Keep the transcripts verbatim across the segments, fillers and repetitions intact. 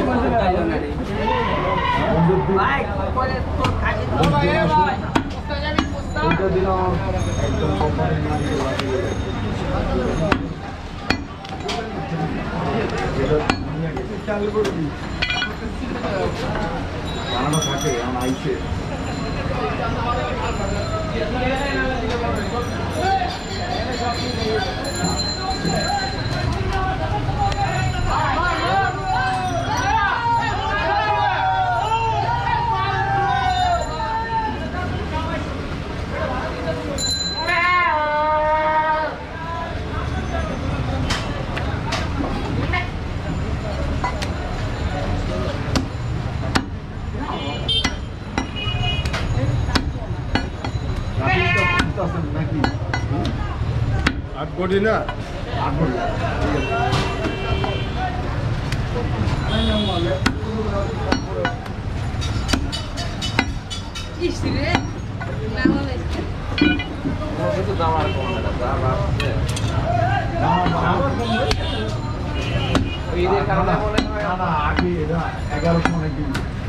বানানো থাকে আমার আইসে আট কোটি না আট কোটি এগারোশো অনেক দিন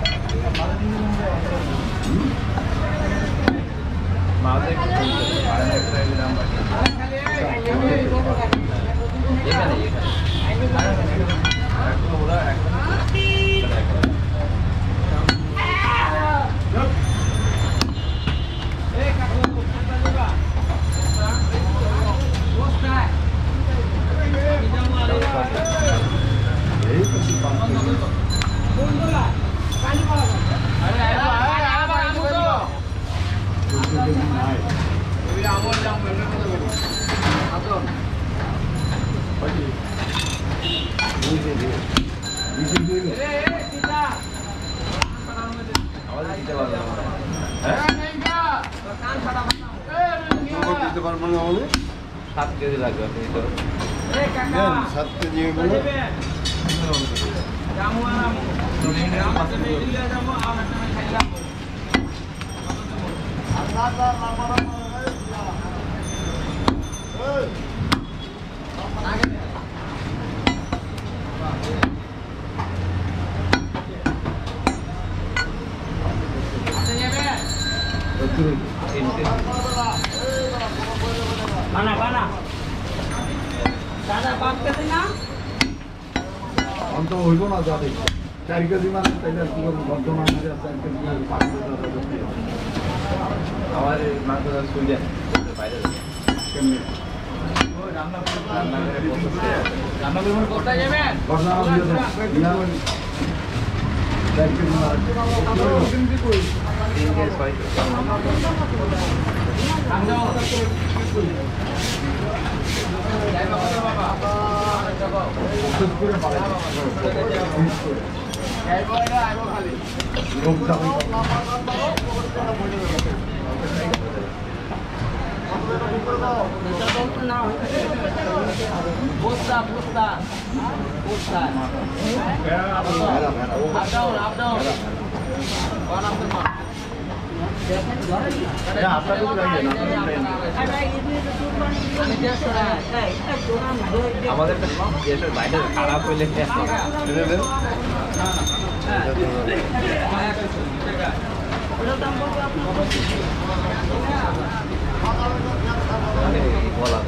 সাত কেজি লাগবে সাত KG Mana mana? Sada pack ke na? Anto hoibo na jade. চার কেজি মানে তাইলে পুরো বর্তমান যে চার কেজি পাঁচ কেজি আমার মাংসটা সুইজে বাইরে কেমনে ওই রান্না রান্না করে রান্না করে কোথায় যাবেন ঘটনা দিয়া চার কেজি মানে কিন্তু কই তিন কেজি ছয় Pusta, pusta, pusta. Up down, up down. One after one. Ya, আপনারা তো জানেন আমাদের দেশের বাইরে খারাপ হইলে বলা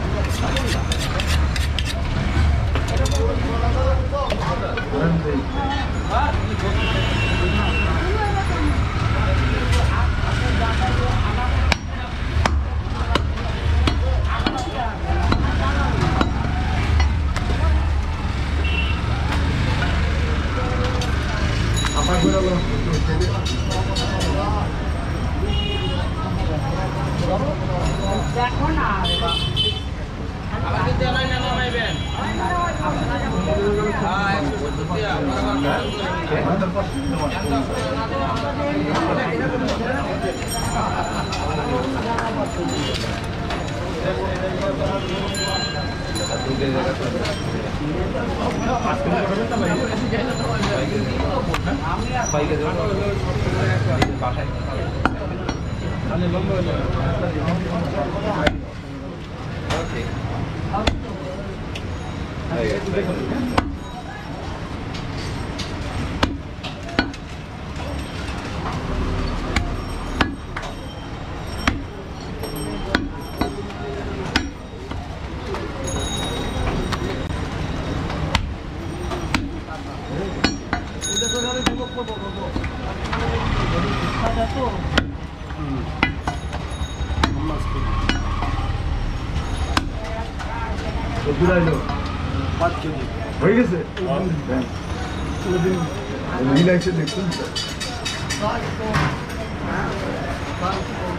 দেখো না আমাদের দেলাই না নামাইবেন হ্যাঁ একশো টাকা তো কত রাইলো পাঁচ কেজি হয়ে গেছে মিলাইছে দেখছেন Bye.